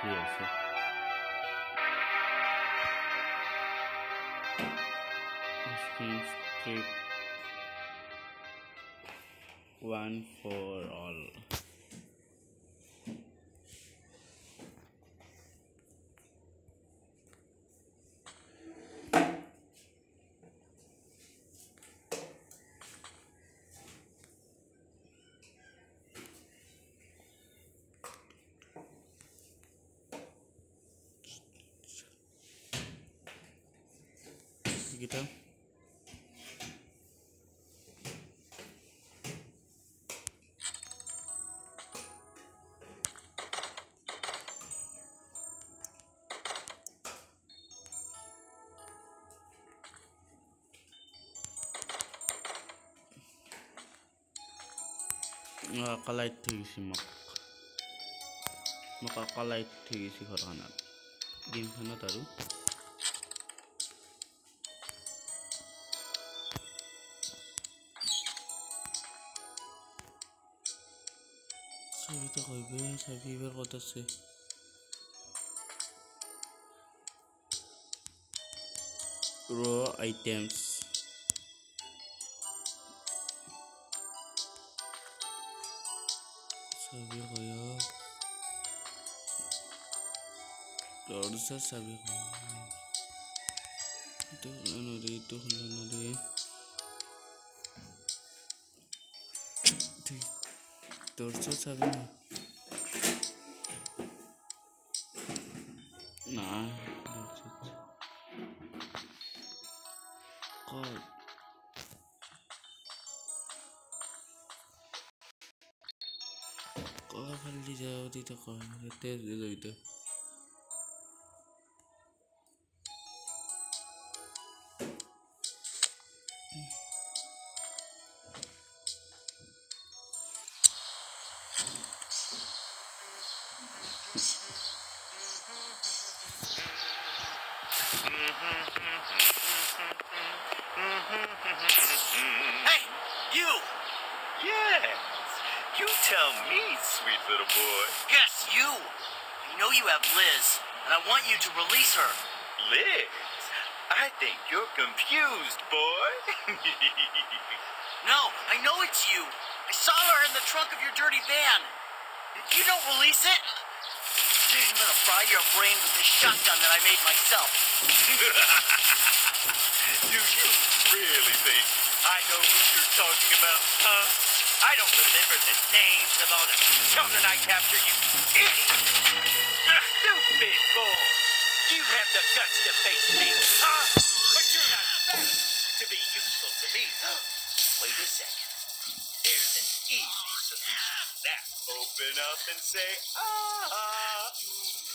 also. Scheme strip one for all. Kita makakalight si makakalight si Horhanat game hana taru sabi to kaibe sabi ber kota se raw items sabi kaya Lorsa sabi ko ito ano dito ano rin Torso sabi mo nah God kok kali jauh dito ko ito dito Hey, you! Yes, you tell me, sweet little boy. Yes, you! I know you have Liz, and I want you to release her. Liz, I think you're confused, boy. No, I know it's you. I saw her in the trunk of your dirty van. If you don't release it, I'm gonna fry your brain with this shotgun that I made myself. Do you really think I know who you're talking about, huh? I don't remember the names of all the children I captured, you idiot! Stupid boy! You have the guts to face me, huh? But you're not fat to be useful to me. Wait a second. There's an easy solution. Now, open up and say, ah.